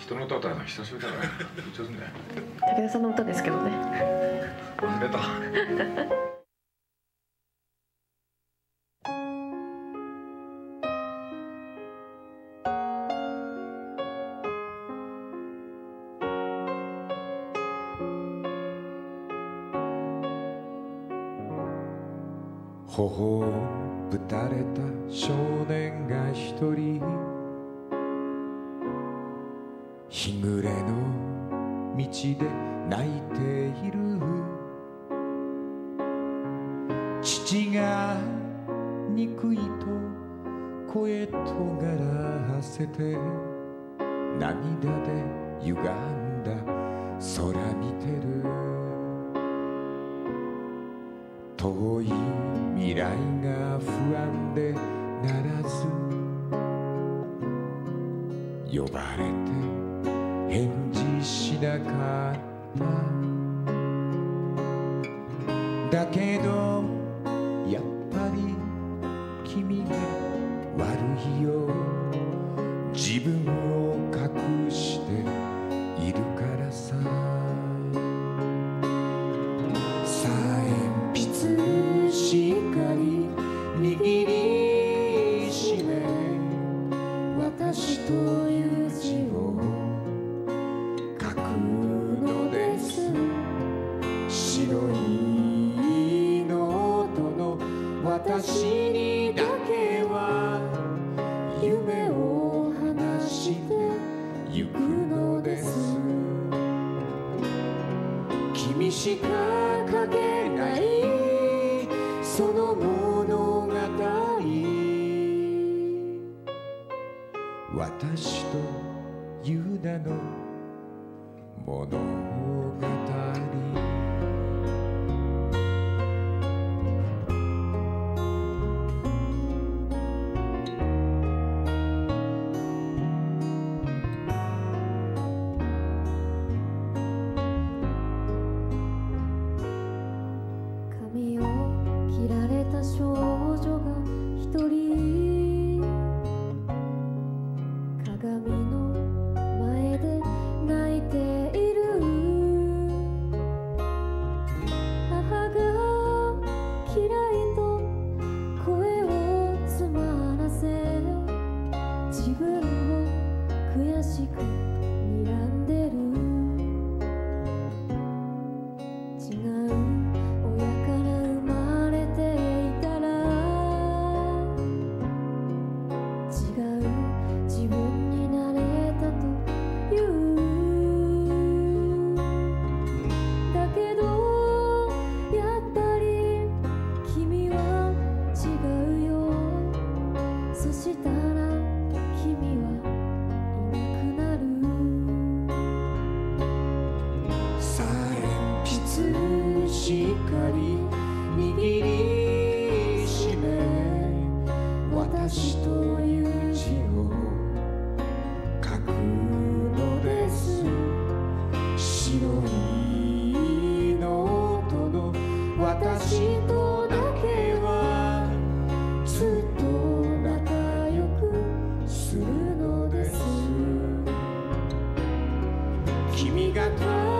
人の歌歌うの久しぶりだから緊張するね。 武田さんの歌ですけどね。 忘れた。 頬をぶたれた少年が一人、日暮れの道で泣いている。父が憎いと声とがらせて、涙で歪んだ空見てる。遠い未来が不安でならず、呼ばれて返事しなかった。だけどやっぱり君が悪いよ。自分を隠しているからさ。しっかり握りしめ、私という字を書くのです。白いノートの私にだけは夢を話してゆくのです。君しか書けないその物語、私とユダの物語。 髪を切られた少女が一人、鏡の前で泣いている。母が嫌いと声を詰まらせ、自分を悔しく睨んでる。違う親から生まれていたら、違う自分になれたという。だけどやっぱり君は違うよ。そしたら君はいなくなる。 さあ鉛筆しっかり握りしめ、私という字を書くのです。白いノートの私とだけはずっと仲良くするのです。君が